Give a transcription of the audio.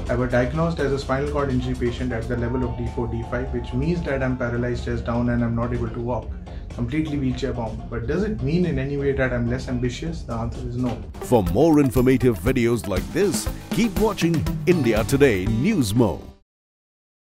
I was diagnosed as a spinal cord injury patient at the level of D4, D5, which means that I'm paralyzed chest down and I'm not able to walk, completely wheelchair bound. But does it mean in any way that I'm less ambitious? The answer is no. For more informative videos like this, keep watching India Today Newsmo.